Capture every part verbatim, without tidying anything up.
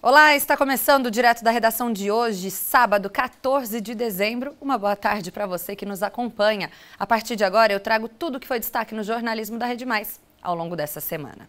Olá, está começando direto da redação de hoje, sábado, quatorze de dezembro. Uma boa tarde para você que nos acompanha. A partir de agora eu trago tudo o que foi destaque no jornalismo da Rede Mais ao longo dessa semana.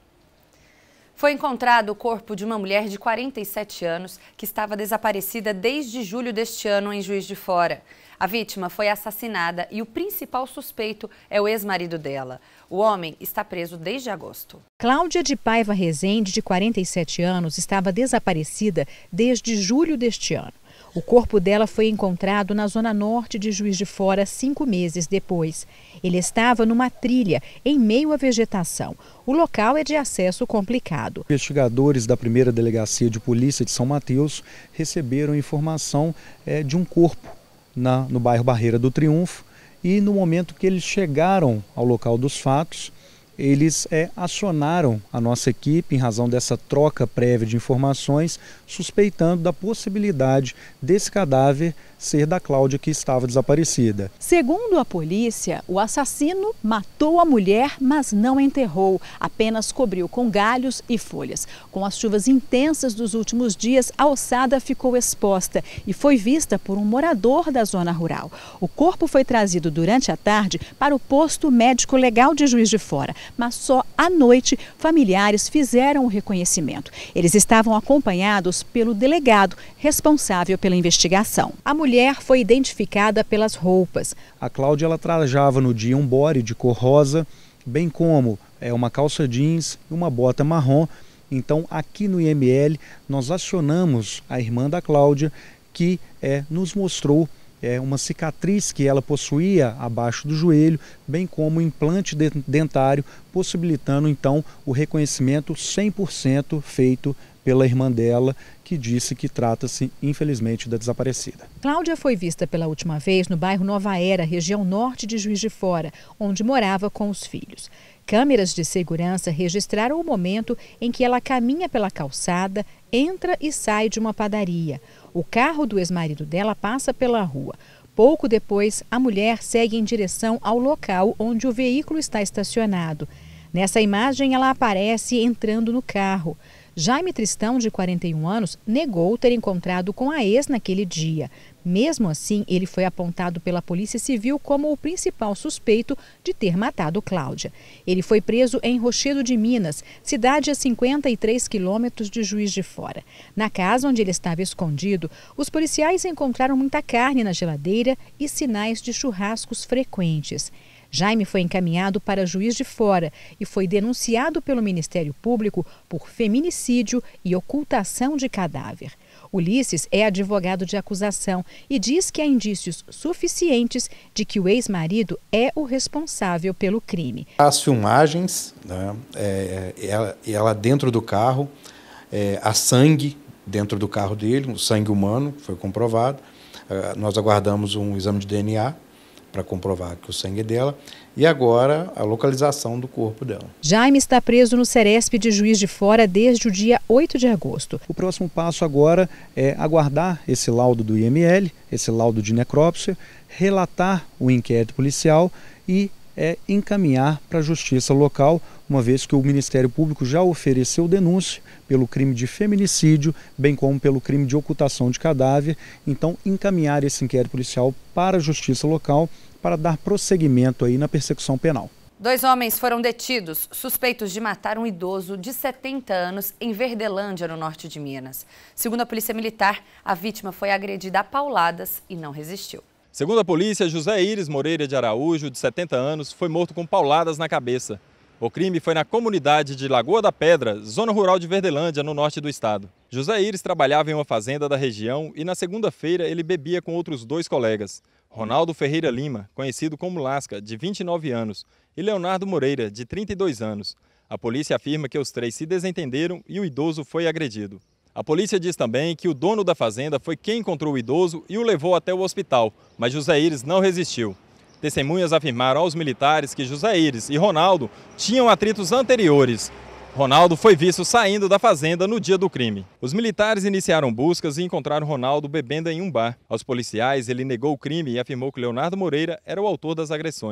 Foi encontrado o corpo de uma mulher de quarenta e sete anos que estava desaparecida desde julho deste ano em Juiz de Fora. A vítima foi assassinada e o principal suspeito é o ex-marido dela. O homem está preso desde agosto. Cláudia de Paiva Rezende, de quarenta e sete anos, estava desaparecida desde julho deste ano. O corpo dela foi encontrado na zona norte de Juiz de Fora cinco meses depois. Ele estava numa trilha, em meio à vegetação. O local é de acesso complicado. Investigadores da primeira Delegacia de Polícia de São Mateus receberam informação é, de um corpo na, no bairro Barreira do Triunfo e no momento que eles chegaram ao local dos fatos, eles é, acionaram a nossa equipe em razão dessa troca prévia de informações, suspeitando da possibilidade desse cadáver ser da Cláudia que estava desaparecida. Segundo a polícia, o assassino matou a mulher, mas não enterrou, apenas cobriu com galhos e folhas. Com as chuvas intensas dos últimos dias, a ossada ficou exposta e foi vista por um morador da zona rural. O corpo foi trazido durante a tarde para o posto médico legal de Juiz de Fora, mas só à noite familiares fizeram o reconhecimento. Eles estavam acompanhados pelo delegado responsável pela investigação. A mulher foi identificada pelas roupas. A Cláudia ela trajava no dia um body de cor rosa, bem como é, uma calça jeans e uma bota marrom. Então aqui no I M L nós acionamos a irmã da Cláudia que é, nos mostrou É uma cicatriz que ela possuía abaixo do joelho, bem como um implante dentário, possibilitando então o reconhecimento cem por cento feito pela irmã dela, que disse que trata-se, infelizmente, da desaparecida. Cláudia foi vista pela última vez no bairro Nova Era, região norte de Juiz de Fora, onde morava com os filhos. Câmeras de segurança registraram o momento em que ela caminha pela calçada, entra e sai de uma padaria. O carro do ex-marido dela passa pela rua. Pouco depois, a mulher segue em direção ao local onde o veículo está estacionado. Nessa imagem, ela aparece entrando no carro. Jaime Tristão, de quarenta e um anos, negou ter encontrado com a ex naquele dia. Mesmo assim, ele foi apontado pela Polícia Civil como o principal suspeito de ter matado Cláudia. Ele foi preso em Rochedo de Minas, cidade a cinquenta e três quilômetros de Juiz de Fora. Na casa onde ele estava escondido, os policiais encontraram muita carne na geladeira e sinais de churrascos frequentes. Jaime foi encaminhado para Juiz de Fora e foi denunciado pelo Ministério Público por feminicídio e ocultação de cadáver. Ulisses é advogado de acusação e diz que há indícios suficientes de que o ex-marido é o responsável pelo crime. As filmagens, né, é, ela, ela dentro do carro, é, há sangue dentro do carro dele, o sangue humano, foi comprovado. É, nós aguardamos um exame de D N A para comprovar que o sangue é dela, e agora a localização do corpo dela. Jaime está preso no Ceresp de Juiz de Fora desde o dia oito de agosto. O próximo passo agora é aguardar esse laudo do I M L, esse laudo de necrópsia, relatar o inquérito policial e é, encaminhar para a justiça local, uma vez que o Ministério Público já ofereceu denúncia pelo crime de feminicídio, bem como pelo crime de ocultação de cadáver. Então, encaminhar esse inquérito policial para a justiça local para dar prosseguimento aí na persecução penal. Dois homens foram detidos, suspeitos de matar um idoso de setenta anos em Verdelândia, no norte de Minas. Segundo a Polícia Militar, a vítima foi agredida a pauladas e não resistiu. Segundo a polícia, José Íris Moreira de Araújo, de setenta anos, foi morto com pauladas na cabeça. O crime foi na comunidade de Lagoa da Pedra, zona rural de Verdelândia, no norte do estado. José Íris trabalhava em uma fazenda da região e na segunda-feira ele bebia com outros dois colegas. Ronaldo Ferreira Lima, conhecido como Lasca, de vinte e nove anos, e Leonardo Moreira, de trinta e dois anos. A polícia afirma que os três se desentenderam e o idoso foi agredido. A polícia diz também que o dono da fazenda foi quem encontrou o idoso e o levou até o hospital, mas José Íris não resistiu. Testemunhas afirmaram aos militares que José Íris e Ronaldo tinham atritos anteriores. Ronaldo foi visto saindo da fazenda no dia do crime. Os militares iniciaram buscas e encontraram Ronaldo bebendo em um bar. Aos policiais, ele negou o crime e afirmou que Leonardo Moreira era o autor das agressões.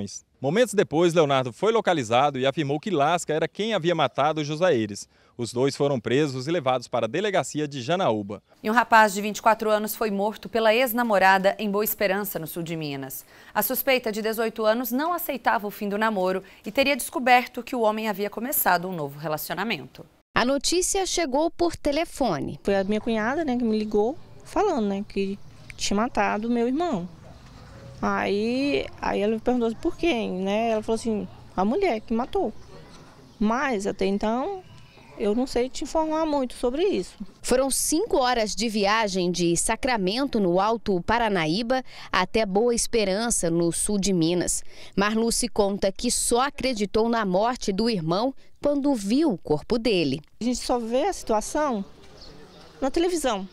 Momentos depois, Leonardo foi localizado e afirmou que Lasca era quem havia matado Josaíris. Os dois foram presos e levados para a delegacia de Janaúba. E um rapaz de vinte e quatro anos foi morto pela ex-namorada em Boa Esperança, no sul de Minas. A suspeita, de dezoito anos, não aceitava o fim do namoro e teria descoberto que o homem havia começado um novo relacionamento. A notícia chegou por telefone. Foi a minha cunhada, né, que me ligou falando, né, que tinha matado meu irmão. Aí, aí ela me perguntou por quem, né? Ela falou assim, a mulher que matou. Mas até então eu não sei te informar muito sobre isso. Foram cinco horas de viagem de Sacramento, no Alto Paranaíba, até Boa Esperança, no sul de Minas. Marluce conta que só acreditou na morte do irmão quando viu o corpo dele. A gente só vê a situação na televisão.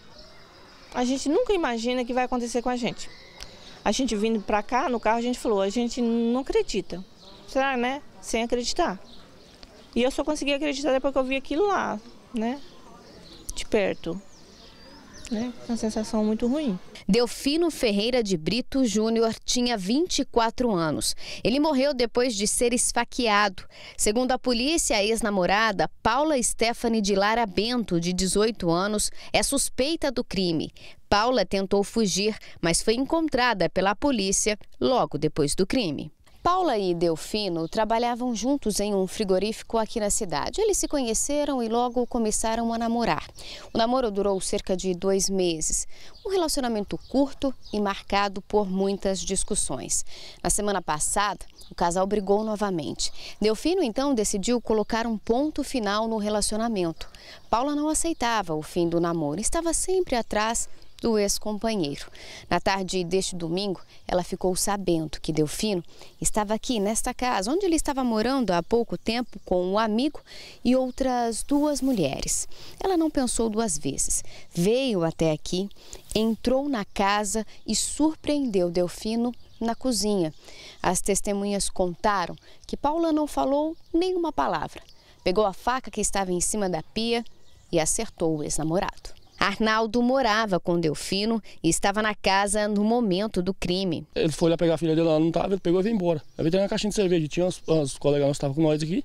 A gente nunca imagina que vai acontecer com a gente. A gente vindo para cá, no carro, a gente falou, a gente não acredita. Será, né? Sem acreditar. E eu só consegui acreditar depois que eu vi aquilo lá, né? De perto. Né? Uma sensação muito ruim. Delfino Ferreira de Brito Júnior tinha vinte e quatro anos. Ele morreu depois de ser esfaqueado. Segundo a polícia, a ex-namorada Paula Stephanie de Lara Bento, de dezoito anos, é suspeita do crime. Paula tentou fugir, mas foi encontrada pela polícia logo depois do crime. Paula e Delfino trabalhavam juntos em um frigorífico aqui na cidade. Eles se conheceram e logo começaram a namorar. O namoro durou cerca de dois meses. Um relacionamento curto e marcado por muitas discussões. Na semana passada, o casal brigou novamente. Delfino, então, decidiu colocar um ponto final no relacionamento. Paula não aceitava o fim do namoro. Estava sempre atrás do ex-companheiro. Na tarde deste domingo, ela ficou sabendo que Delfino estava aqui nesta casa, onde ele estava morando há pouco tempo com um amigo e outras duas mulheres. Ela não pensou duas vezes. Veio até aqui, entrou na casa e surpreendeu Delfino na cozinha. As testemunhas contaram que Paula não falou nenhuma palavra. Pegou a faca que estava em cima da pia e acertou o ex-namorado. Arnaldo morava com Delfino e estava na casa no momento do crime. Ele foi lá pegar a filha dele, ela não estava, ele pegou e veio embora. Aí veio ter uma caixinha de cerveja, tinha uns, uns colegas que estavam com nós aqui.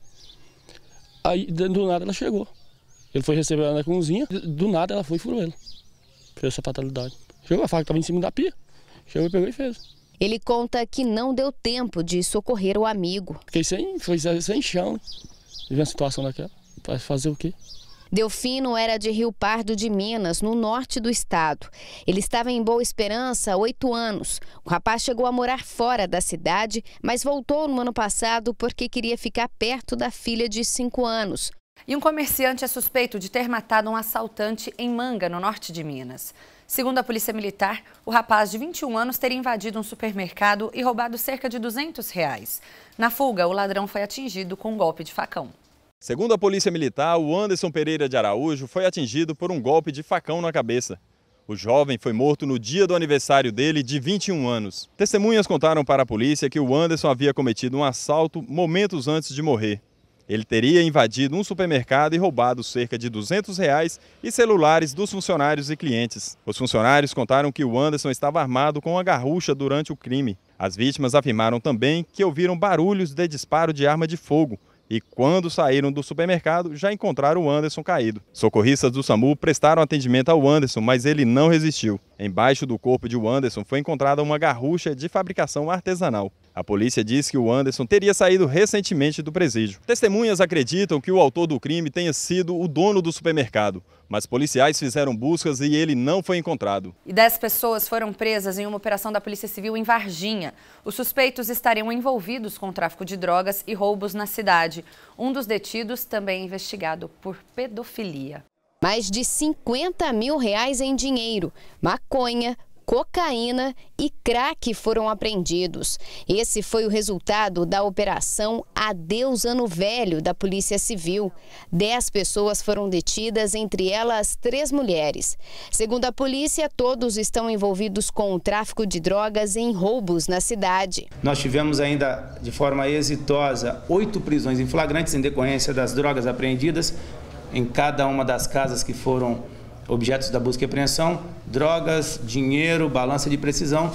Aí, do nada, ela chegou. Ele foi receber ela na cozinha, do nada ela foi e furou ele. Fez essa fatalidade. Chegou, a faca estava em cima da pia, chegou e pegou e fez. Ele conta que não deu tempo de socorrer o amigo. Fiquei sem, foi sem chão, né? Vive uma situação daquela, vai fazer o quê? Delfino era de Rio Pardo de Minas, no norte do estado. Ele estava em Boa Esperança há oito anos. O rapaz chegou a morar fora da cidade, mas voltou no ano passado porque queria ficar perto da filha de cinco anos. E um comerciante é suspeito de ter matado um assaltante em Manga, no norte de Minas. Segundo a Polícia Militar, o rapaz de vinte e um anos teria invadido um supermercado e roubado cerca de duzentos reais. Na fuga, o ladrão foi atingido com um golpe de facão. Segundo a Polícia Militar, o Anderson Pereira de Araújo foi atingido por um golpe de facão na cabeça. O jovem foi morto no dia do aniversário dele, de vinte e um anos. Testemunhas contaram para a polícia que o Anderson havia cometido um assalto momentos antes de morrer. Ele teria invadido um supermercado e roubado cerca de duzentos reais e celulares dos funcionários e clientes. Os funcionários contaram que o Anderson estava armado com uma garrucha durante o crime. As vítimas afirmaram também que ouviram barulhos de disparo de arma de fogo e, quando saíram do supermercado, já encontraram o Anderson caído. Socorristas do SAMU prestaram atendimento ao Anderson, mas ele não resistiu. Embaixo do corpo de Anderson foi encontrada uma garrucha de fabricação artesanal. A polícia diz que o Anderson teria saído recentemente do presídio. Testemunhas acreditam que o autor do crime tenha sido o dono do supermercado, mas policiais fizeram buscas e ele não foi encontrado. E dez pessoas foram presas em uma operação da Polícia Civil em Varginha. Os suspeitos estariam envolvidos com tráfico de drogas e roubos na cidade. Um dos detidos também é investigado por pedofilia. Mais de cinquenta mil reais em dinheiro, maconha, cocaína e crack foram apreendidos. Esse foi o resultado da Operação Adeus Ano Velho da Polícia Civil. Dez pessoas foram detidas, entre elas três mulheres. Segundo a polícia, todos estão envolvidos com o tráfico de drogas e em roubos na cidade. Nós tivemos ainda, de forma exitosa, oito prisões em flagrantes em decorrência das drogas apreendidas em cada uma das casas que foram objetos da busca e apreensão, drogas, dinheiro, balança de precisão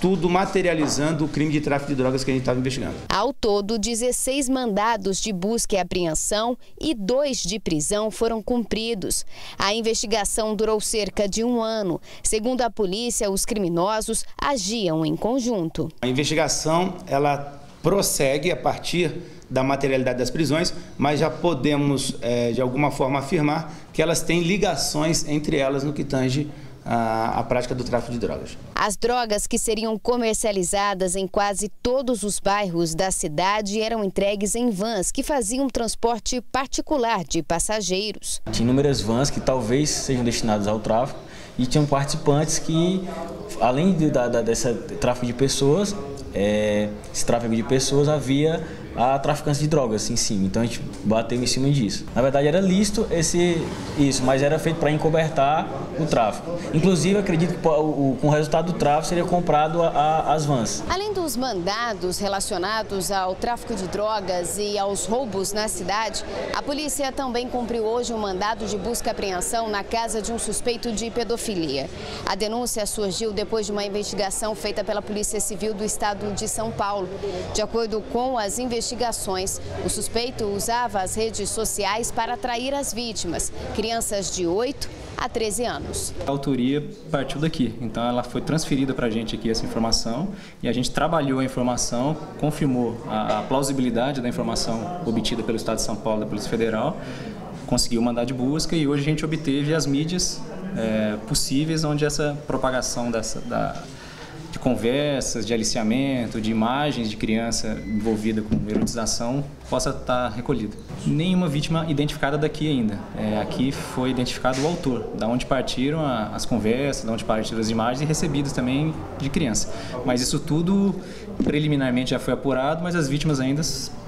tudo materializando o crime de tráfico de drogas que a gente estava investigando. Ao todo, dezesseis mandados de busca e apreensão e dois de prisão foram cumpridos. A investigação durou cerca de um ano. Segundo a polícia, os criminosos agiam em conjunto. A investigação, ela prossegue a partir da materialidade das prisões, mas já podemos, é, de alguma forma, afirmar que elas têm ligações entre elas no que tange a, a prática do tráfico de drogas. As drogas que seriam comercializadas em quase todos os bairros da cidade eram entregues em vans que faziam transporte particular de passageiros. Tinha inúmeras vans que talvez sejam destinadas ao tráfico e tinham participantes que, além de, da, da, desse tráfico de pessoas, é, esse tráfico de pessoas havia a traficantes de drogas em cima, então a gente bateu em cima disso. Na verdade era lícito esse, isso, mas era feito para encobertar o tráfico. Inclusive acredito que o, com o resultado do tráfico seria comprado a, a, as vans. Além dos mandados relacionados ao tráfico de drogas e aos roubos na cidade, a polícia também cumpriu hoje um mandado de busca e apreensão na casa de um suspeito de pedofilia. A denúncia surgiu depois de uma investigação feita pela Polícia Civil do Estado de São Paulo. De acordo com as investigações, investigações, o suspeito usava as redes sociais para atrair as vítimas, crianças de oito a treze anos. A autoria partiu daqui, então ela foi transferida para a gente aqui essa informação e a gente trabalhou a informação, confirmou a, a plausibilidade da informação obtida pelo Estado de São Paulo, da Polícia Federal, conseguiu mandar de busca e hoje a gente obteve as mídias é, possíveis onde essa propagação dessa, da de conversas, de aliciamento, de imagens de criança envolvida com erotização possa estar recolhida. Nenhuma vítima identificada daqui ainda. É, aqui foi identificado o autor, da onde partiram a, as conversas, da onde partiram as imagens e recebidas também de criança. Mas isso tudo preliminarmente já foi apurado, mas as vítimas ainda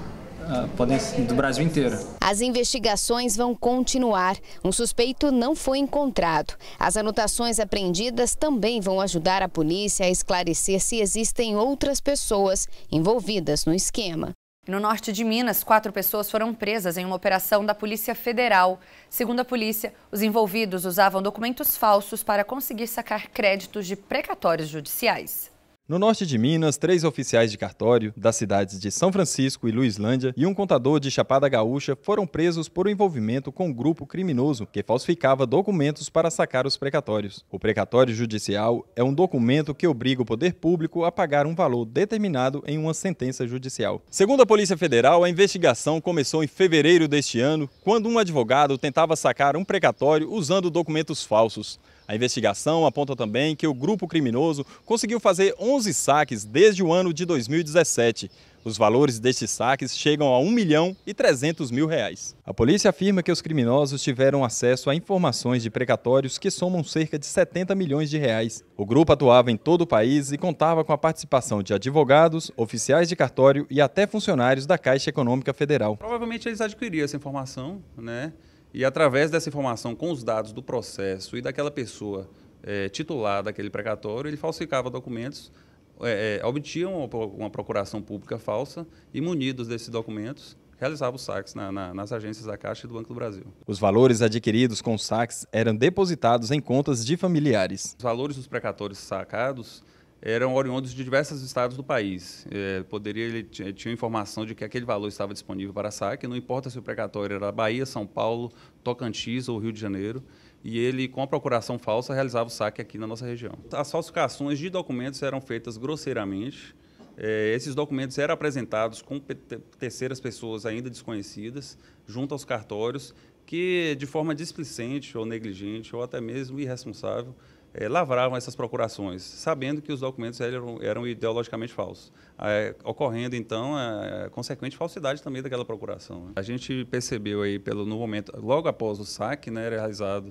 Uh, podem do Brasil inteiro. As investigações vão continuar. Um suspeito não foi encontrado. As anotações apreendidas também vão ajudar a polícia a esclarecer se existem outras pessoas envolvidas no esquema. No norte de Minas, quatro pessoas foram presas em uma operação da Polícia Federal. Segundo a polícia, os envolvidos usavam documentos falsos para conseguir sacar créditos de precatórios judiciais. No norte de Minas, três oficiais de cartório das cidades de São Francisco e Luislândia e um contador de Chapada Gaúcha foram presos por envolvimento com um grupo criminoso que falsificava documentos para sacar os precatórios. O precatório judicial é um documento que obriga o poder público a pagar um valor determinado em uma sentença judicial. Segundo a Polícia Federal, a investigação começou em fevereiro deste ano, quando um advogado tentava sacar um precatório usando documentos falsos. A investigação aponta também que o grupo criminoso conseguiu fazer onze saques desde o ano de dois mil e dezessete. Os valores destes saques chegam a um milhão e trezentos mil reais. A polícia afirma que os criminosos tiveram acesso a informações de precatórios que somam cerca de setenta milhões de reais. O grupo atuava em todo o país e contava com a participação de advogados, oficiais de cartório e até funcionários da Caixa Econômica Federal. Provavelmente eles adquiriram essa informação, né? E através dessa informação, com os dados do processo e daquela pessoa é, titular daquele precatório, ele falsificava documentos, é, é, obtinham uma procuração pública falsa e, munidos desses documentos, realizava os saques na, na, nas agências da Caixa e do Banco do Brasil. Os valores adquiridos com os saques eram depositados em contas de familiares. Os valores dos precatórios sacados eram oriundos de diversos estados do país. É, poderia, ele tinha informação de que aquele valor estava disponível para saque, não importa se o precatório era Bahia, São Paulo, Tocantins ou Rio de Janeiro, e ele, com a procuração falsa, realizava o saque aqui na nossa região. As falsificações de documentos eram feitas grosseiramente. É, esses documentos eram apresentados com terceiras pessoas ainda desconhecidas, junto aos cartórios, que, de forma displicente ou negligente, ou até mesmo irresponsável, É, lavravam essas procurações, sabendo que os documentos eram, eram ideologicamente falsos, é, ocorrendo, então, a, a consequente falsidade também daquela procuração. Né? A gente percebeu aí, pelo, no momento, logo após o saque, né, realizado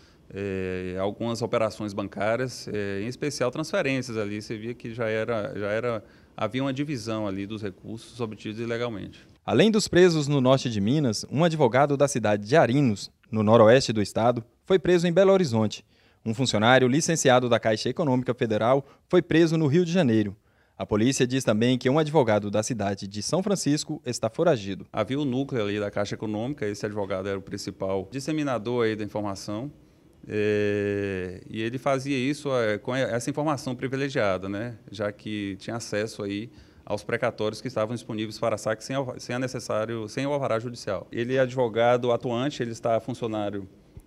é, algumas operações bancárias, é, em especial transferências ali, você via que já era, já era, havia uma divisão ali dos recursos obtidos ilegalmente. Além dos presos no norte de Minas, um advogado da cidade de Arinos, no noroeste do estado, foi preso em Belo Horizonte. Um funcionário licenciado da Caixa Econômica Federal foi preso no Rio de Janeiro. A polícia diz também que um advogado da cidade de São Francisco está foragido. Havia o núcleo ali da Caixa Econômica, esse advogado era o principal disseminador aí da informação. É, e ele fazia isso é, com essa informação privilegiada, né? Já que tinha acesso aí aos precatórios que estavam disponíveis para saque sem, sem, a necessário, sem o alvará judicial. Ele é advogado atuante, ele está funcionário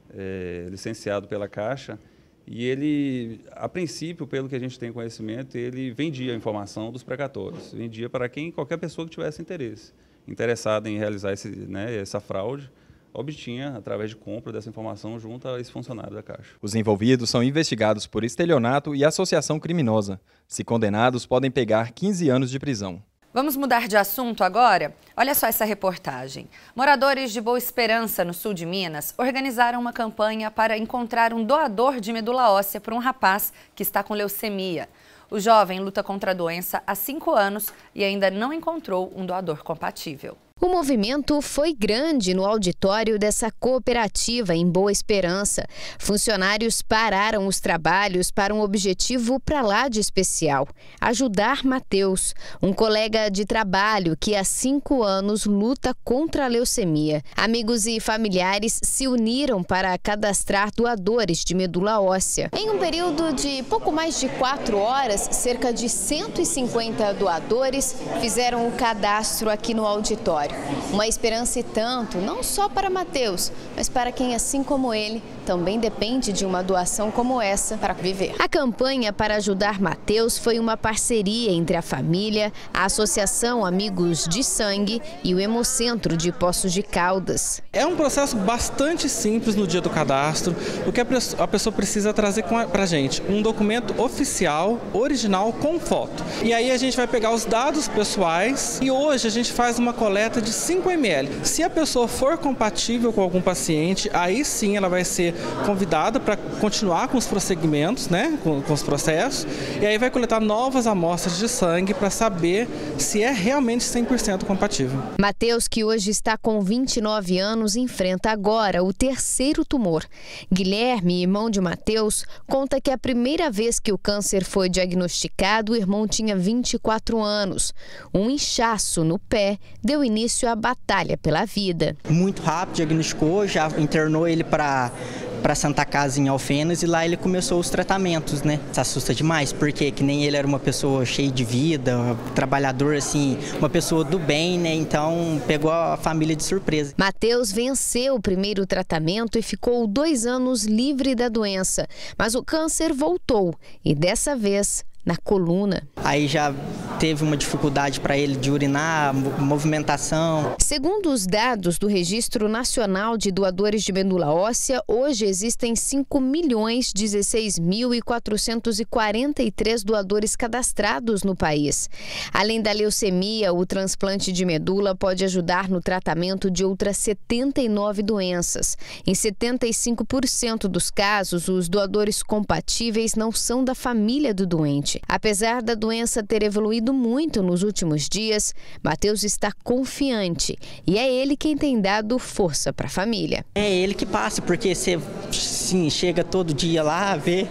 é, licenciado pela Caixa, e ele, a princípio, pelo que a gente tem conhecimento, ele vendia a informação dos precatórios, vendia para quem, qualquer pessoa que tivesse interesse, interessada em realizar esse, né, essa fraude, obtinha, através de compra dessa informação, junto a esse funcionário da Caixa. Os envolvidos são investigados por estelionato e associação criminosa. Se condenados, podem pegar quinze anos de prisão. Vamos mudar de assunto agora? Olha só essa reportagem. Moradores de Boa Esperança, no sul de Minas, organizaram uma campanha para encontrar um doador de medula óssea para um rapaz que está com leucemia. O jovem luta contra a doença há cinco anos e ainda não encontrou um doador compatível. O movimento foi grande no auditório dessa cooperativa em Boa Esperança. Funcionários pararam os trabalhos para um objetivo para lá de especial: ajudar Matheus, um colega de trabalho que há cinco anos luta contra a leucemia. Amigos e familiares se uniram para cadastrar doadores de medula óssea. Em um período de pouco mais de quatro horas, cerca de cento e cinquenta doadores fizeram o cadastro aqui no auditório. Uma esperança e tanto, não só para Matheus, mas para quem, assim como ele, também depende de uma doação como essa para viver. A campanha para ajudar Matheus foi uma parceria entre a família, a Associação Amigos de Sangue e o Hemocentro de Poços de Caldas. É um processo bastante simples no dia do cadastro. O que a pessoa precisa trazer para a gente? Um documento oficial, original, com foto. E aí a gente vai pegar os dados pessoais e hoje a gente faz uma coleta de cinco mililitros. Se a pessoa for compatível com algum paciente, aí sim ela vai ser convidada para continuar com os prosseguimentos, né, com, com os processos, e aí vai coletar novas amostras de sangue para saber se é realmente cem por cento compatível. Matheus, que hoje está com vinte e nove anos, enfrenta agora o terceiro tumor. Guilherme, irmão de Matheus, conta que a primeira vez que o câncer foi diagnosticado, o irmão tinha vinte e quatro anos. Um inchaço no pé deu início à batalha pela vida. Muito rápido, diagnosticou, já internou ele para para Santa Casa em Alfenas e lá ele começou os tratamentos, né? Se assusta demais, porque que nem ele era uma pessoa cheia de vida, um trabalhador assim, uma pessoa do bem, né? Então pegou a família de surpresa. Matheus venceu o primeiro tratamento e ficou dois anos livre da doença, mas o câncer voltou e dessa vez na coluna. Aí já teve uma dificuldade para ele de urinar, movimentação. Segundo os dados do Registro Nacional de Doadores de Medula Óssea, hoje existem cinco milhões dezesseis mil quatrocentos e quarenta e três doadores cadastrados no país. Além da leucemia, o transplante de medula pode ajudar no tratamento de outras setenta e nove doenças. Em setenta e cinco por cento dos casos, os doadores compatíveis não são da família do doente. Apesar da doença ter evoluído muito nos últimos dias, Matheus está confiante e é ele quem tem dado força para a família. É ele que passa, porque você sim, chega todo dia lá, vê,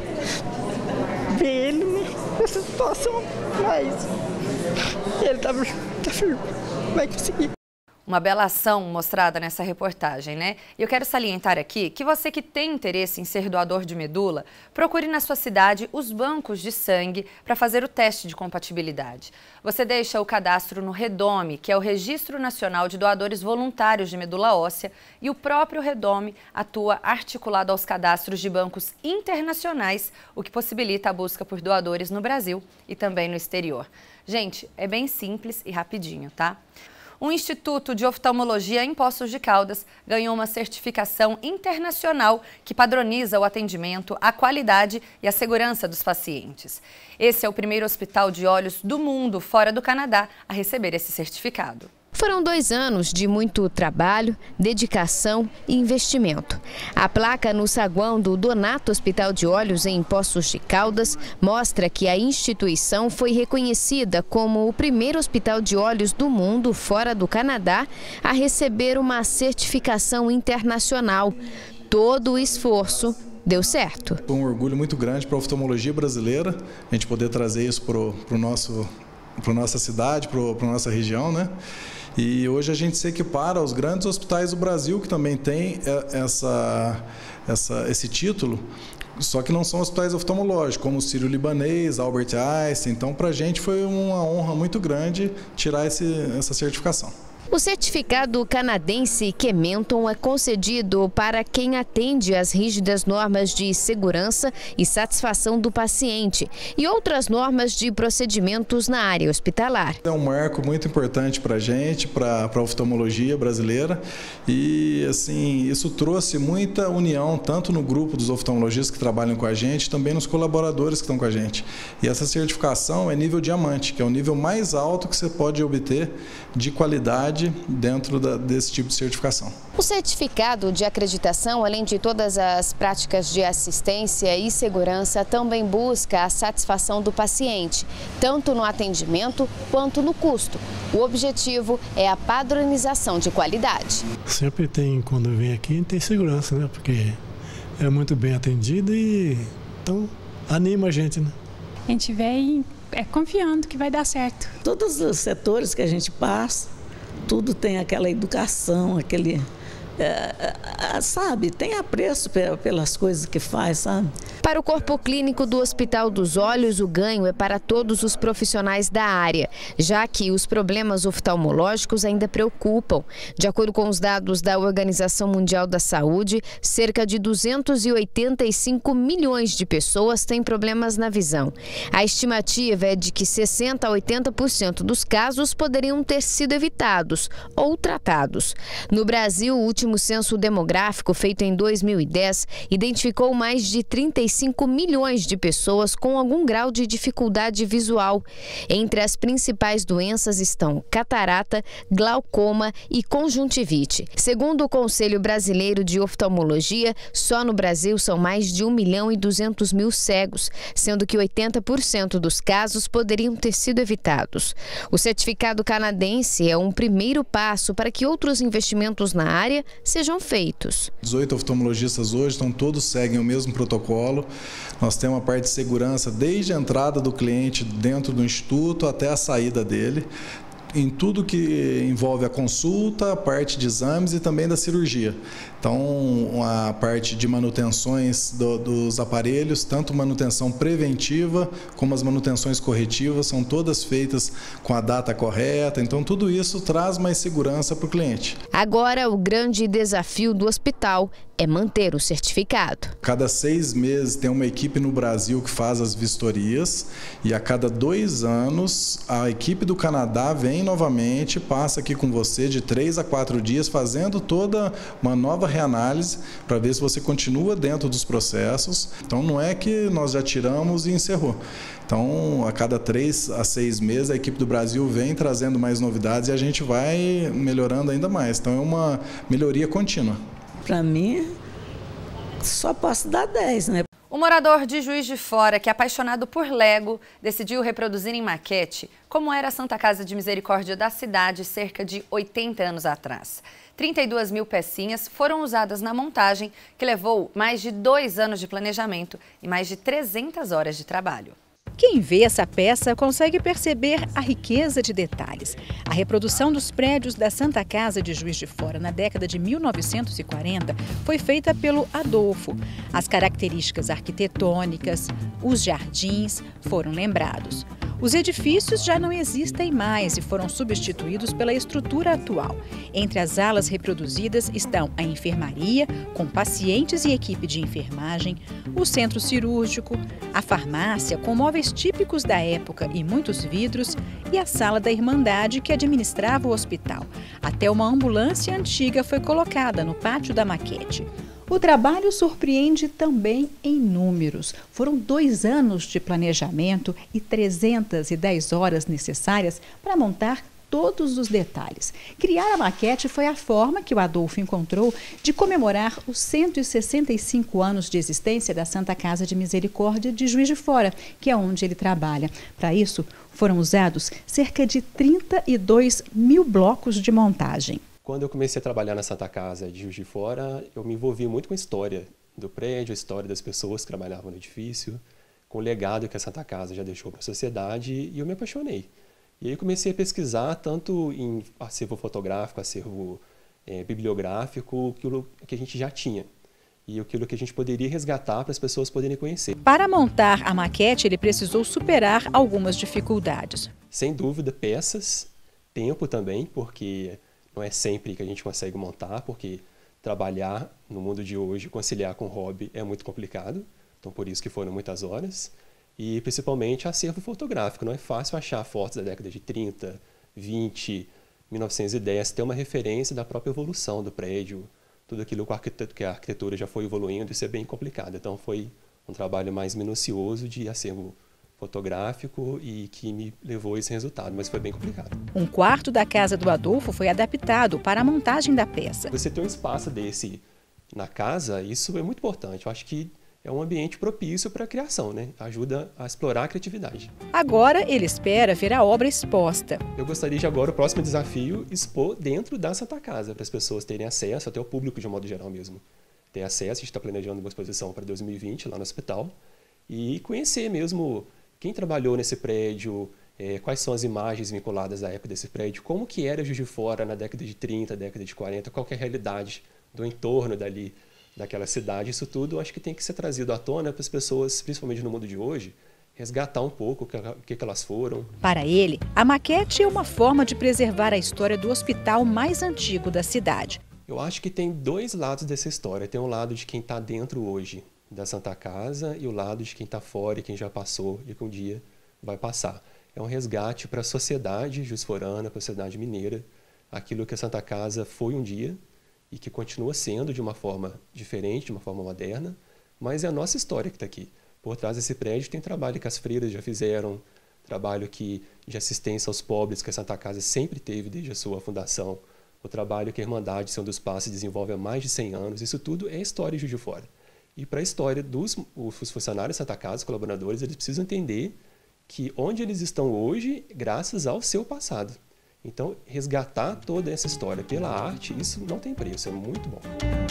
vê ele nessa situação, mas ele tá, tá firme, vai conseguir. Uma bela ação mostrada nessa reportagem, né? E eu quero salientar aqui que você que tem interesse em ser doador de medula, procure na sua cidade os bancos de sangue para fazer o teste de compatibilidade. Você deixa o cadastro no REDOME, que é o Registro Nacional de Doadores Voluntários de Medula Óssea, e o próprio REDOME atua articulado aos cadastros de bancos internacionais, o que possibilita a busca por doadores no Brasil e também no exterior. Gente, é bem simples e rapidinho, tá? O Instituto de Oftalmologia em Poços de Caldas ganhou uma certificação internacional que padroniza o atendimento, a qualidade e a segurança dos pacientes. Esse é o primeiro hospital de olhos do mundo, fora do Canadá, a receber esse certificado. Foram dois anos de muito trabalho, dedicação e investimento. A placa no saguão do Donato Hospital de Olhos em Poços de Caldas mostra que a instituição foi reconhecida como o primeiro hospital de olhos do mundo fora do Canadá a receber uma certificação internacional. Todo o esforço deu certo. Foi um orgulho muito grande para a oftalmologia brasileira, a gente poder trazer isso para o nosso, para nossa cidade, para a nossa região, né? E hoje a gente se equipara aos grandes hospitais do Brasil, que também tem essa, essa, esse título, só que não são hospitais oftalmológicos, como o Sírio-Libanês, Albert Einstein. Então, para a gente foi uma honra muito grande tirar esse, essa certificação. O certificado canadense Kementon é concedido para quem atende às rígidas normas de segurança e satisfação do paciente e outras normas de procedimentos na área hospitalar. É um marco muito importante para a gente, para a oftalmologia brasileira, e assim, isso trouxe muita união, tanto no grupo dos oftalmologistas que trabalham com a gente, também nos colaboradores que estão com a gente. E essa certificação é nível diamante, que é o nível mais alto que você pode obter de qualidade dentro da, desse tipo de certificação. O certificado de acreditação, além de todas as práticas de assistência e segurança, também busca a satisfação do paciente, tanto no atendimento quanto no custo. O objetivo é a padronização de qualidade. Sempre tem, quando vem aqui, tem segurança, né? Porque é muito bem atendido e então anima a gente, né? A gente vem é, confiando que vai dar certo. Todos os setores que a gente passa, tudo tem aquela educação, aquele, é, é, sabe, tem apreço pelas coisas que faz, sabe? Para o corpo clínico do Hospital dos Olhos, o ganho é para todos os profissionais da área, já que os problemas oftalmológicos ainda preocupam. De acordo com os dados da Organização Mundial da Saúde, cerca de duzentos e oitenta e cinco milhões de pessoas têm problemas na visão. A estimativa é de que sessenta a oitenta por cento dos casos poderiam ter sido evitados ou tratados. No Brasil, o último censo demográfico, feito em dois mil e dez, identificou mais de trinta e cinco milhões de pessoas com algum grau de dificuldade visual. Entre as principais doenças estão catarata, glaucoma e conjuntivite. Segundo o Conselho Brasileiro de Oftalmologia, só no Brasil são mais de um milhão e duzentos mil cegos, sendo que oitenta por cento dos casos poderiam ter sido evitados. O certificado canadense é um primeiro passo para que outros investimentos na área sejam feitos. dezoito oftalmologistas hoje estão todos seguem o mesmo protocolo. Nós temos uma parte de segurança desde a entrada do cliente dentro do instituto até a saída dele, em tudo que envolve a consulta, a parte de exames e também da cirurgia. Então, a parte de manutenções do, dos aparelhos, tanto manutenção preventiva como as manutenções corretivas, são todas feitas com a data correta. Então, tudo isso traz mais segurança para o cliente. Agora, o grande desafio do hospital é manter o certificado. Cada seis meses tem uma equipe no Brasil que faz as vistorias e a cada dois anos a equipe do Canadá vem novamente, passa aqui com você de três a quatro dias fazendo toda uma nova reanálise para ver se você continua dentro dos processos. Então não é que nós já tiramos e encerrou. Então, a cada três a seis meses, a equipe do Brasil vem trazendo mais novidades e a gente vai melhorando ainda mais. Então, é uma melhoria contínua. Para mim, só posso dar dez, né? O morador de Juiz de Fora, que é apaixonado por Lego, decidiu reproduzir em maquete como era a Santa Casa de Misericórdia da cidade cerca de oitenta anos atrás. trinta e duas mil pecinhas foram usadas na montagem, que levou mais de dois anos de planejamento e mais de trezentas horas de trabalho. Quem vê essa peça consegue perceber a riqueza de detalhes. A reprodução dos prédios da Santa Casa de Juiz de Fora na década de mil novecentos e quarenta foi feita pelo Adolfo. As características arquitetônicas, os jardins foram lembrados. Os edifícios já não existem mais e foram substituídos pela estrutura atual. Entre as alas reproduzidas estão a enfermaria, com pacientes e equipe de enfermagem, o centro cirúrgico, a farmácia, com móveis típicos da época e muitos vidros, e a sala da Irmandade, que administrava o hospital. Até uma ambulância antiga foi colocada no pátio da maquete. O trabalho surpreende também em números. Foram dois anos de planejamento e trezentas e dez horas necessárias para montar todos os detalhes. Criar a maquete foi a forma que o Adolfo encontrou de comemorar os cento e sessenta e cinco anos de existência da Santa Casa de Misericórdia de Juiz de Fora, que é onde ele trabalha. Para isso, foram usados cerca de trinta e dois mil blocos de montagem. Quando eu comecei a trabalhar na Santa Casa de Juiz de Fora, eu me envolvi muito com a história do prédio, a história das pessoas que trabalhavam no edifício, com o legado que a Santa Casa já deixou para a sociedade, e eu me apaixonei. E aí comecei a pesquisar tanto em acervo fotográfico, acervo é, bibliográfico, aquilo que a gente já tinha. E aquilo que a gente poderia resgatar para as pessoas poderem conhecer. Para montar a maquete, ele precisou superar algumas dificuldades. Sem dúvida, peças, tempo também, porque não é sempre que a gente consegue montar, porque trabalhar no mundo de hoje, conciliar com hobby é muito complicado, então por isso que foram muitas horas. E principalmente acervo fotográfico, não é fácil achar fotos da década de trinta, vinte, mil novecentos e dez, ter uma referência da própria evolução do prédio, tudo aquilo que a arquitetura já foi evoluindo, isso é bem complicado. Então foi um trabalho mais minucioso de acervo fotográfico e que me levou a esse resultado, mas foi bem complicado. Um quarto da casa do Adolfo foi adaptado para a montagem da peça. Você ter um espaço desse na casa, isso é muito importante. Eu acho que é um ambiente propício para a criação, né? Ajuda a explorar a criatividade. Agora ele espera ver a obra exposta. Eu gostaria de agora, o próximo desafio, expor dentro da Santa Casa, para as pessoas terem acesso, até o público de um modo geral mesmo. Ter acesso, a gente está planejando uma exposição para dois mil e vinte lá no hospital, e conhecer mesmo quem trabalhou nesse prédio, é, quais são as imagens vinculadas à época desse prédio, como que era Juiz de Fora na década de trinta, década de quarenta, qual que é a realidade do entorno dali, daquela cidade. Isso tudo acho que tem que ser trazido à tona para as pessoas, principalmente no mundo de hoje, resgatar um pouco o que, que elas foram. Para ele, a maquete é uma forma de preservar a história do hospital mais antigo da cidade. Eu acho que tem dois lados dessa história. Tem um lado de quem está dentro hoje da Santa Casa e o lado de quem está fora e quem já passou e que um dia vai passar. É um resgate para a sociedade juizforana, para a sociedade mineira, aquilo que a Santa Casa foi um dia e que continua sendo de uma forma diferente, de uma forma moderna, mas é a nossa história que está aqui. Por trás desse prédio tem trabalho que as freiras já fizeram, trabalho que, de assistência aos pobres que a Santa Casa sempre teve desde a sua fundação, o trabalho que a Irmandade São dos Passos desenvolve há mais de cem anos, isso tudo é história de Juiz de Fora. E para a história dos os funcionários da Santa Casa, os colaboradores, eles precisam entender que onde eles estão hoje, graças ao seu passado. Então, resgatar toda essa história pela arte, isso não tem preço, é muito bom.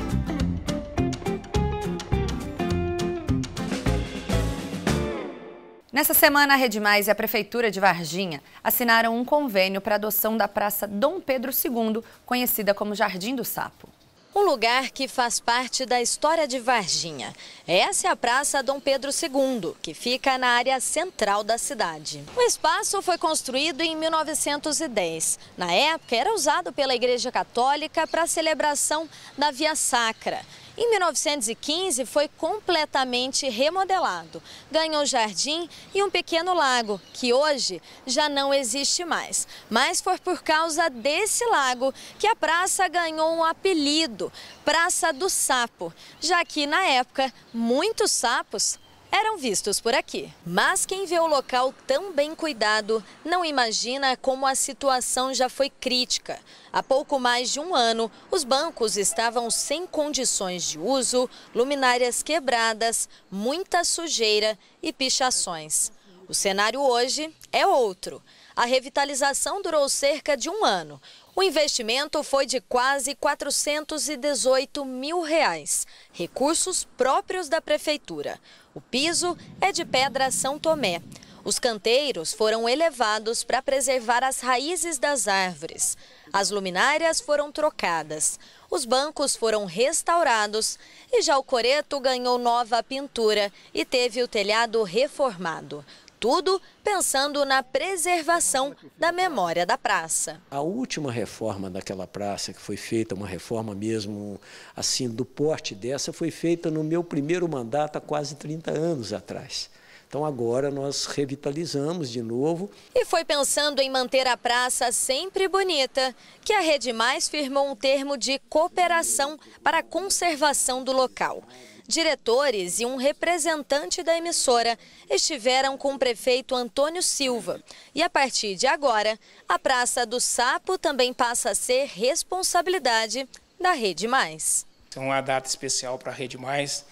Nessa semana, a Rede Mais e a Prefeitura de Varginha assinaram um convênio para a adoção da Praça Dom Pedro segundo, conhecida como Jardim do Sapo. Um lugar que faz parte da história de Varginha. Essa é a Praça Dom Pedro segundo, que fica na área central da cidade. O espaço foi construído em mil novecentos e dez. Na época, era usado pela Igreja Católica para a celebração da Via Sacra. Em mil novecentos e quinze, foi completamente remodelado. Ganhou jardim e um pequeno lago, que hoje já não existe mais. Mas foi por causa desse lago que a praça ganhou um apelido, Praça do Sapo, já que, na época, muitos sapos eram vistos por aqui. Mas quem vê o local tão bem cuidado não imagina como a situação já foi crítica. Há pouco mais de um ano, os bancos estavam sem condições de uso, luminárias quebradas, muita sujeira e pichações. O cenário hoje é outro. A revitalização durou cerca de um ano. O investimento foi de quase quatrocentos e dezoito mil reais, recursos próprios da prefeitura. O piso é de pedra São Tomé. Os canteiros foram elevados para preservar as raízes das árvores. As luminárias foram trocadas. Os bancos foram restaurados e já o coreto ganhou nova pintura e teve o telhado reformado. Tudo pensando na preservação da memória da praça. A última reforma daquela praça, que foi feita, uma reforma mesmo assim do porte dessa, foi feita no meu primeiro mandato há quase trinta anos atrás. Então agora nós revitalizamos de novo. E foi pensando em manter a praça sempre bonita que a Rede Mais firmou um termo de cooperação para a conservação do local. Diretores e um representante da emissora estiveram com o prefeito Antônio Silva. E a partir de agora, a Praça do Sapo também passa a ser responsabilidade da Rede Mais. É uma data especial para a Rede Mais,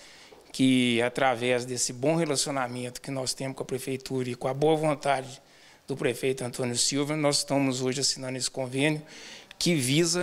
que através desse bom relacionamento que nós temos com a prefeitura e com a boa vontade do prefeito Antônio Silva, nós estamos hoje assinando esse convênio que visa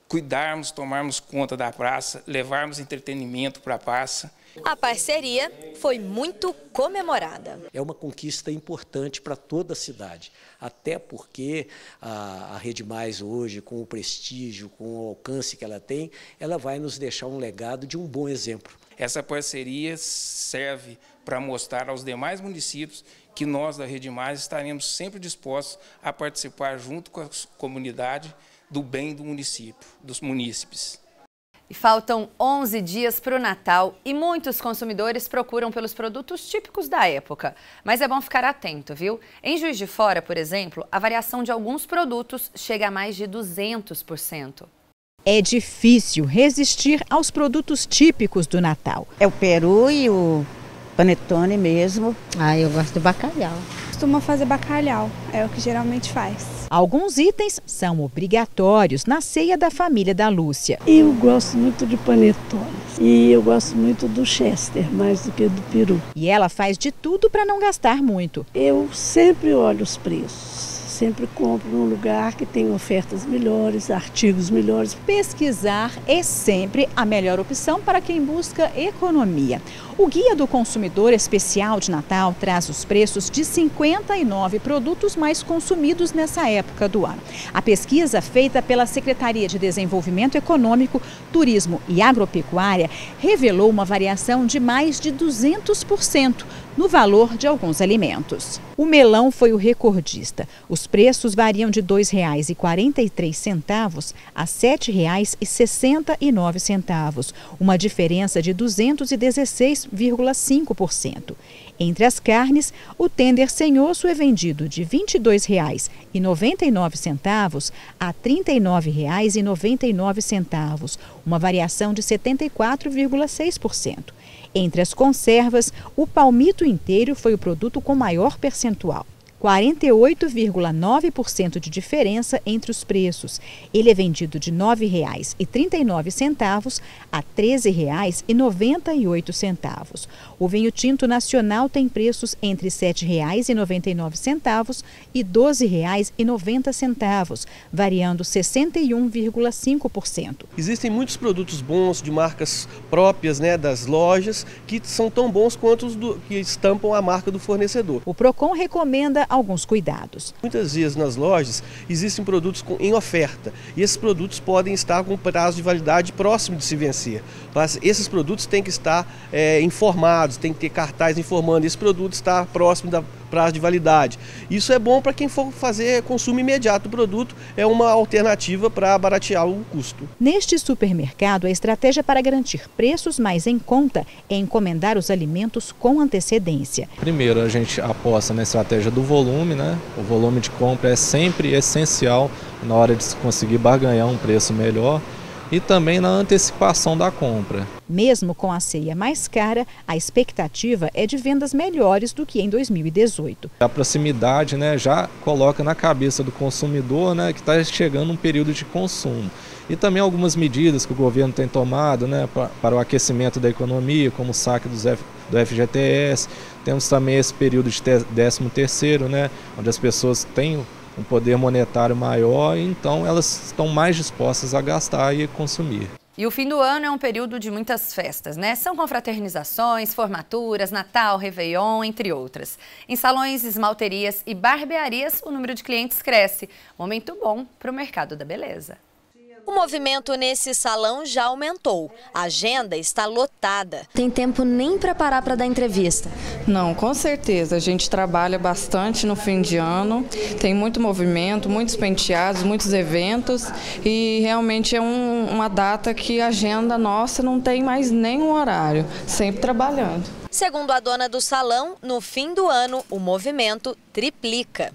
cuidarmos, tomarmos conta da praça, levarmos entretenimento para a praça. A parceria foi muito comemorada. É uma conquista importante para toda a cidade, até porque a, a Rede Mais hoje, com o prestígio, com o alcance que ela tem, ela vai nos deixar um legado de um bom exemplo. Essa parceria serve para mostrar aos demais municípios que nós da Rede Mais estaremos sempre dispostos a participar junto com a comunidade do bem do município, dos munícipes. E faltam onze dias para o Natal e muitos consumidores procuram pelos produtos típicos da época. Mas é bom ficar atento, viu? Em Juiz de Fora, por exemplo, a variação de alguns produtos chega a mais de duzentos por cento. É difícil resistir aos produtos típicos do Natal. É o peru e o panetone mesmo. Ah, eu gosto do bacalhau. Costuma fazer bacalhau, é o que geralmente faz. Alguns itens são obrigatórios na ceia da família da Lúcia. Eu gosto muito de panetone e eu gosto muito do Chester, mais do que do peru. E ela faz de tudo para não gastar muito. Eu sempre olho os preços. Sempre compro num lugar que tem ofertas melhores, artigos melhores. Pesquisar é sempre a melhor opção para quem busca economia. O Guia do Consumidor Especial de Natal traz os preços de cinquenta e nove produtos mais consumidos nessa época do ano. A pesquisa, feita pela Secretaria de Desenvolvimento Econômico, Turismo e Agropecuária, revelou uma variação de mais de duzentos por cento no valor de alguns alimentos. O melão foi o recordista. Os preços variam de dois reais e quarenta e três centavos a sete reais e sessenta e nove centavos, uma diferença de duzentos e dezesseis vírgula cinco por cento. Entre as carnes, o tender sem osso é vendido de vinte e dois reais e noventa e nove centavos a trinta e nove reais e noventa e nove centavos, uma variação de setenta e quatro vírgula seis por cento. Entre as conservas, o palmito inteiro foi o produto com maior percentual. quarenta e oito vírgula nove por cento de diferença entre os preços. Ele é vendido de nove reais e trinta e nove centavos a treze reais e noventa e oito centavos. O vinho tinto nacional tem preços entre sete reais e noventa e nove centavos e doze reais e noventa centavos, variando sessenta e um vírgula cinco por cento. Existem muitos produtos bons de marcas próprias, né, das lojas, que são tão bons quanto os do, que estampam a marca do fornecedor. O Procon recomenda alguns cuidados. Muitas vezes nas lojas existem produtos com, em oferta e esses produtos podem estar com prazo de validade próximo de se vencer. Mas esses produtos têm que estar é, informados, tem que ter cartaz informando esse produto está próximo da prazo de validade. Isso é bom para quem for fazer consumo imediato do produto, é uma alternativa para baratear o custo. Neste supermercado, a estratégia para garantir preços mais em conta é encomendar os alimentos com antecedência. Primeiro, a gente aposta na estratégia do volume, né? O volume de compra é sempre essencial na hora de se conseguir barganhar um preço melhor. E também na antecipação da compra. Mesmo com a ceia mais cara, a expectativa é de vendas melhores do que em dois mil e dezoito. A proximidade, né, já coloca na cabeça do consumidor, né, que está chegando um período de consumo. E também algumas medidas que o governo tem tomado, né, para, para o aquecimento da economia, como o saque dos F, do F G T S. Temos também esse período de décimo terceiro, né, onde as pessoas têm um poder monetário maior, então elas estão mais dispostas a gastar e consumir. E o fim do ano é um período de muitas festas, né? São confraternizações, formaturas, Natal, Réveillon, entre outras. Em salões, esmalterias e barbearias, o número de clientes cresce. Momento bom para o mercado da beleza. O movimento nesse salão já aumentou. A agenda está lotada. Tem tempo nem para parar para dar entrevista. Não, com certeza. A gente trabalha bastante no fim de ano. Tem muito movimento, muitos penteados, muitos eventos. E realmente é um, uma data que a agenda nossa não tem mais nenhum horário. Sempre trabalhando. Segundo a dona do salão, no fim do ano, o movimento triplica.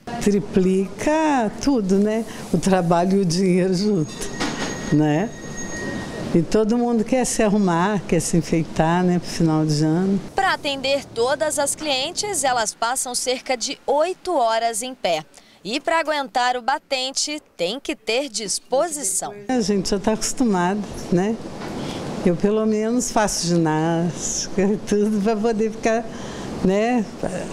Triplica tudo, né? O trabalho e o dinheiro junto. Né? E todo mundo quer se arrumar, quer se enfeitar, né, para o final de ano. Para atender todas as clientes, elas passam cerca de oito horas em pé. E para aguentar o batente, tem que ter disposição. A gente já está acostumado, né? Eu pelo menos faço ginástica e tudo para poder ficar, né,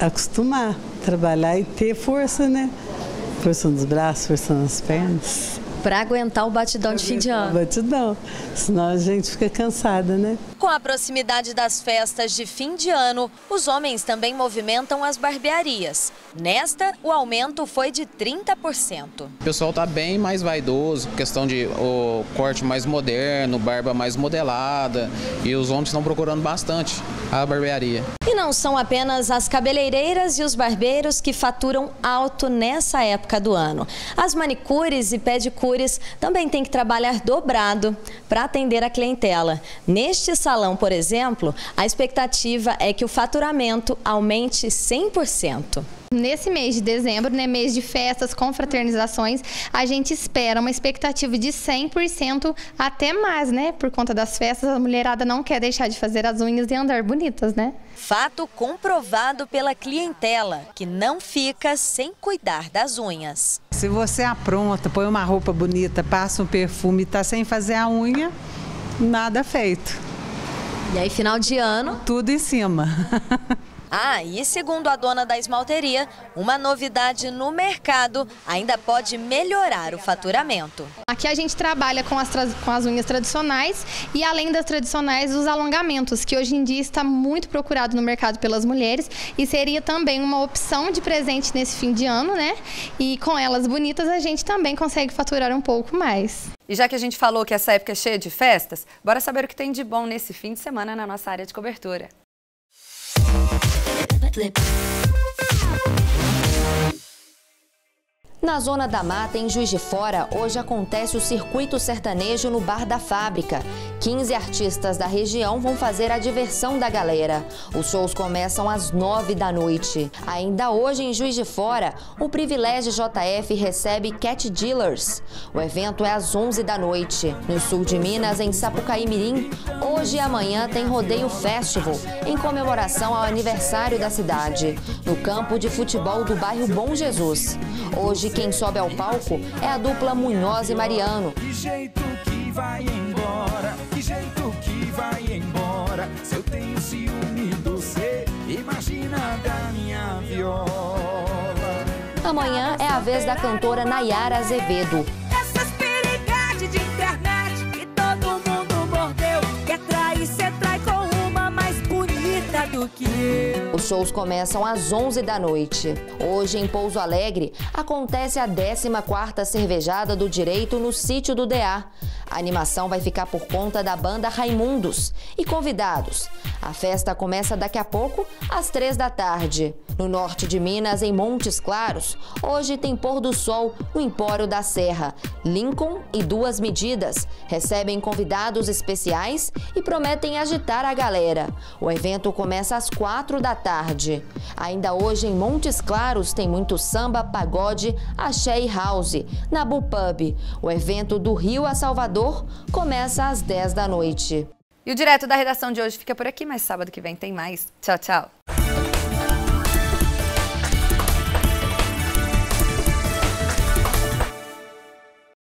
acostumar, trabalhar e ter força, né? Força nos braços, força nas pernas. Para aguentar o batidão de fim de ano. Batidão, senão a gente fica cansada, né? Com a proximidade das festas de fim de ano, os homens também movimentam as barbearias. Nesta, o aumento foi de trinta por cento. O pessoal está bem mais vaidoso, questão de o corte mais moderno, barba mais modelada, e os homens estão procurando bastante a barbearia. E não são apenas as cabeleireiras e os barbeiros que faturam alto nessa época do ano. As manicures e pedicures também têm que trabalhar dobrado para atender a clientela. Neste salão, por exemplo, a expectativa é que o faturamento aumente cem por cento. Nesse mês de dezembro, né, mês de festas, confraternizações, a gente espera uma expectativa de cem por cento até mais, né? Por conta das festas, a mulherada não quer deixar de fazer as unhas e andar bonitas, né? Fato comprovado pela clientela, que não fica sem cuidar das unhas. Se você apronta, põe uma roupa bonita, passa um perfume e tá sem fazer a unha, nada feito. E aí, final de ano? Tudo em cima. Ah, e segundo a dona da esmalteria, uma novidade no mercado ainda pode melhorar o faturamento. Aqui a gente trabalha com as, com as unhas tradicionais e, além das tradicionais, os alongamentos, que hoje em dia está muito procurado no mercado pelas mulheres e seria também uma opção de presente nesse fim de ano, né? E com elas bonitas a gente também consegue faturar um pouco mais. E já que a gente falou que essa época é cheia de festas, bora saber o que tem de bom nesse fim de semana na nossa área de cobertura. Na Zona da Mata, em Juiz de Fora, hoje acontece o Circuito Sertanejo no Bar da Fábrica. quinze artistas da região vão fazer a diversão da galera. Os shows começam às nove da noite. Ainda hoje, em Juiz de Fora, o Privilégio J F recebe Cat Dealers. O evento é às onze da noite. No sul de Minas, em Sapucaí Mirim, hoje e amanhã tem Rodeio Festival, em comemoração ao aniversário da cidade, no campo de futebol do bairro Bom Jesus. Hoje, quem sobe ao palco é a dupla Munhoz e Mariano. Que jeito que vai embora, que jeito que vai embora. Se eu tenho ciúme do C, imagina da minha viola. Amanhã é a vez da cantora Nayara Azevedo. Essas perigadas de internet que todo mundo mordeu. Quer trair, cê trai com uma mais bonita do que eu. Os shows começam às onze da noite. Hoje, em Pouso Alegre, acontece a décima quarta Cervejada do Direito no Sítio do D A. A animação vai ficar por conta da banda Raimundos e convidados. A festa começa daqui a pouco, às três da tarde. No norte de Minas, em Montes Claros, hoje tem pôr do sol no Empório da Serra. Lincoln e Duas Medidas recebem convidados especiais e prometem agitar a galera. O evento começa às quatro da tarde. Ainda hoje, em Montes Claros, tem muito samba, pagode, axé e house, na Bu Pub. O evento do Rio a Salvador começa às dez da noite. E o Direto da Redação de hoje fica por aqui, mas sábado que vem tem mais. Tchau, tchau.